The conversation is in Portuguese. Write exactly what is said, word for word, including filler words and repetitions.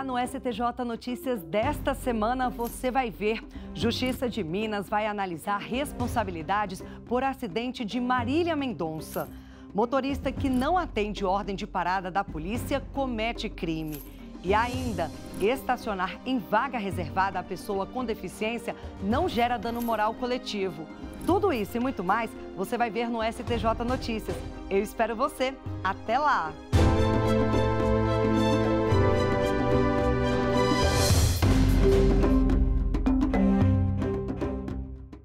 no S T J Notícias desta semana você vai ver. Justiça de Minas vai analisar responsabilidades por acidente de Marília Mendonça. Motorista que não atende ordem de parada da polícia comete crime. E ainda, estacionar em vaga reservada à pessoa com deficiência não gera dano moral coletivo. Tudo isso e muito mais você vai ver no S T J Notícias. Eu espero você. Até lá!